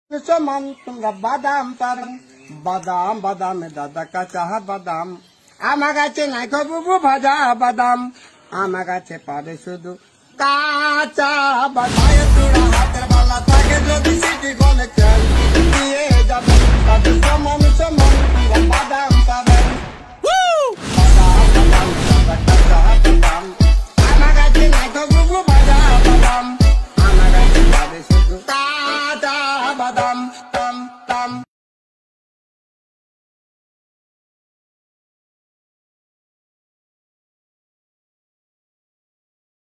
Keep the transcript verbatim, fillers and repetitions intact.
সমান তোমরা বাদাম পাবেন বাদাম বাদাম দাদা কাঁচা বাদাম আমার কাছে নাই বুবু ভাজা বাদাম আমার কাছে পাবে শুধু কাঁচা বাদাম তোরা হাতের বালা থাকে যদি সিটি গলে খেল দিয়ে যাবে সমান সমান তোমরা বাদাম পাবেন।